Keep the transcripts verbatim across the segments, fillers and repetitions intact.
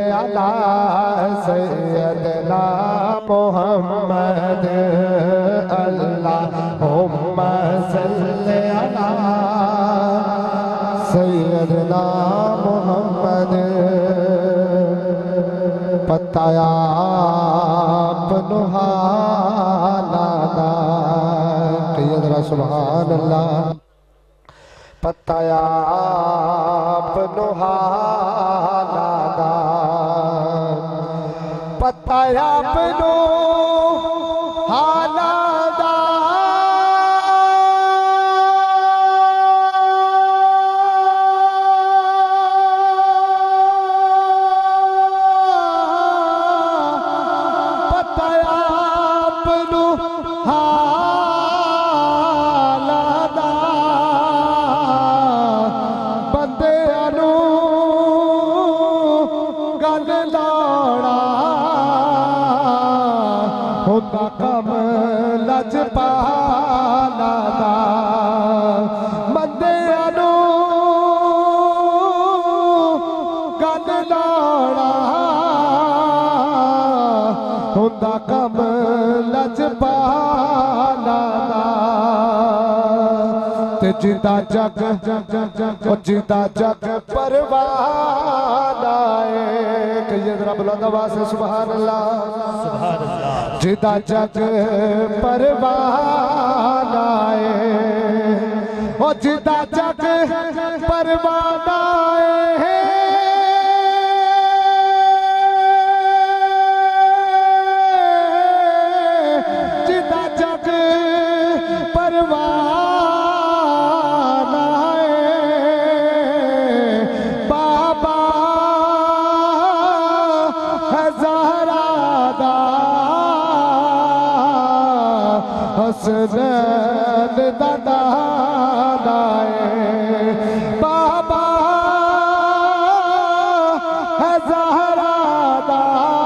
अला सैयदना मोहम्मद अल्लाहुम्मा सल्ली अला सैयदना मोहम्मद। पताया पनुहाना कहिए सुभान अल्लाह। पताया पनुहाना पताया पनो हालादा पताया पनो हालादा बंदे अनु गल लौड़ा होता कम लज पाला दा बंदे अनु गल लौड़ा होता कम लज पाला दा। ते जिदा जग जिदा जग परवाना है कहिए जरा बुलंद आवाज़ से सुभान अल्लाह सुभान अल्लाह। जिदा जग परवाना है ओ जिदा जग परवाना है जिदा जग परवाना बाबा हजारा दा हसनैन दादा बाबा हजारा दा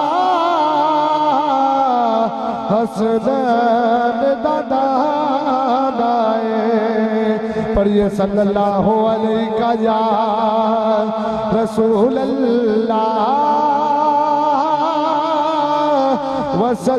हसनैन दादा पढ़िए सल्लल्लाहु अलैहि या रसूल अल्लाह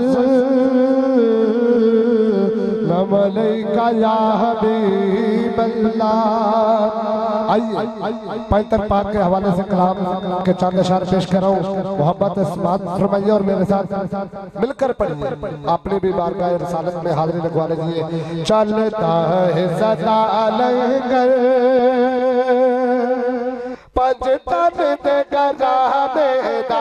वसल्लम अलैका या हबीब अल्लाह। आइए पैतर पाक के हवाले से कलाम के चंद अशार पेश कर रहा हूँ। मोहब्बत इस्मात फरमाइए और मेरे साथ मिलकर पढ़िए। आपने भी बारगाह रिसालत में हाजिरी लगवा लीजिए। चलता है सदा लंगर पंजतन दे गराने दा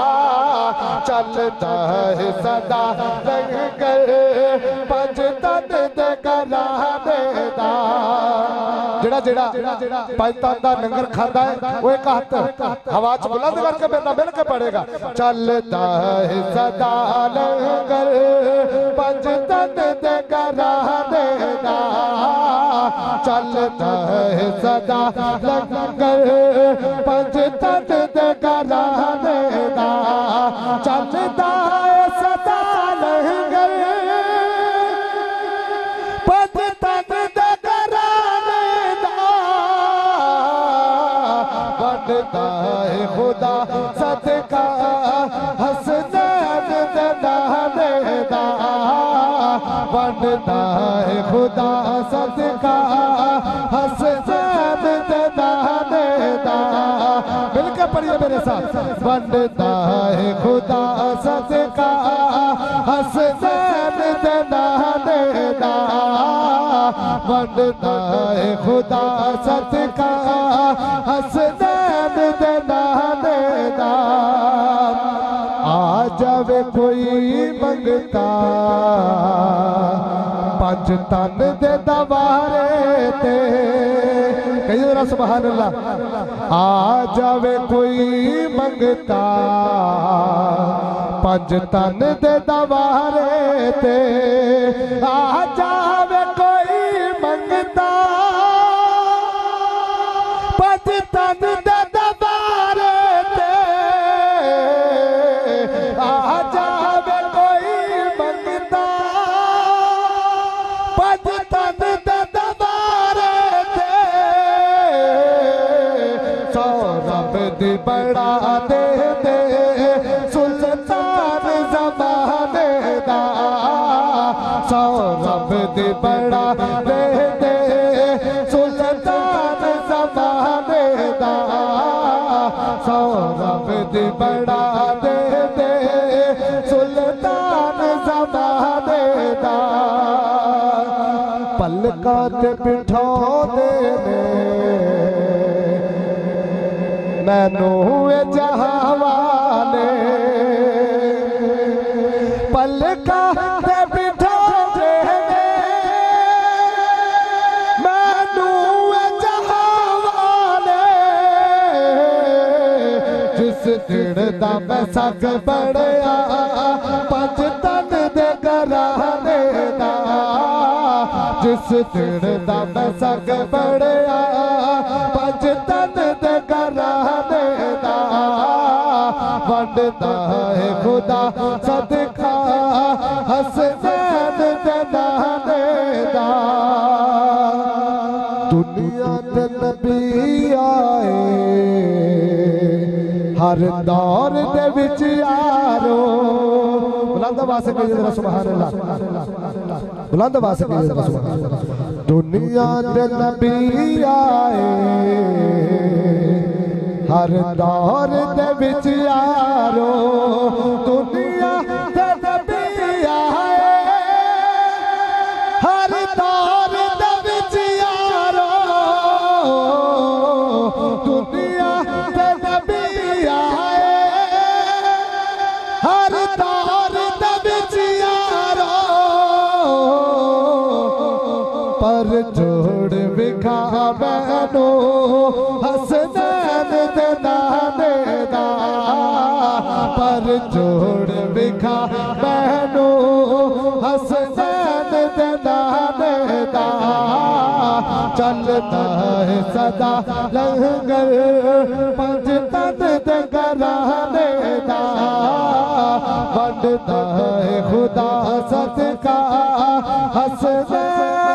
चलता है सदा लंगर पंजतन दे गराने दा। जेड़ा जेड़ा पंजतन दा लंगर खाता है वो एक हाथ हवा च बुलंद करके मेरे मिल के पड़ेगा। चलता है सदा लंगर पंजतन दे गराने दा चलता है सदा लंगर पंजतन दे गराने दा चलता है सदा लंगर पंजतन दे गराने दा बढ़ता है खुदा सदका हसनैन दे दाने दा बढ़ता है खुदा सदका हसनैन दे दाने दा। मिलकर पढ़िए मेरे साथ। बढ़ता है खुदा सदका हसनैन दे दाने दा बढ़ता है खुदा सदका हसनैन दे दाने दा। आ जावे कोई मंगता पंजतन दे दवारे ते कही जरा सुभान अल्लाह। आ जावे कोई मंगता पंजतन दे दवारे ते आ जावे कोई मंगता पंजतन दे दवारे ते आ जावे कोई मंगता पंजतन दे दवारे ते सौरभ दी बड़ा दे दे दे बड़ा दे दे सुल्तान ज़माने दा सौरभ दे बड़ा दे दे सुल्तान ज़माने दा पलकां ते बिठाउंदे ने मैनू जहां वाले पलकां ते बिठाउंदे ने मैनू जहां वाले जिस दिल दा मैं सग बड़िया पंज तन दे घराने दा जिस दिल दा मैं सग बड़िया पंज तन दे घराने दा वंडदा है खुदा सदका हसनैन दे नाने दा दुनिया ते नबी आए हर दौर दे विच यारो बुलंद आवाज़ से जरा सुभान अल्लाह बुलंद आवाज़ से जरा सुभान अल्लाह दुनिया ते नबी आए हर दौर दे विच यारो दुनिया ते नबी आए हर दौर दे विच यारो दुनिया ते नबी आए हर दौर दे विच यारो पर जोड़ विखा मैनू हसनैन दे नाने दा पर जोड़ विखा मैनू हसनैन दे नाने दा चलता है सदा लंगर पंज तन दे घराने दा वंडदा है खुदा सदका हसनैन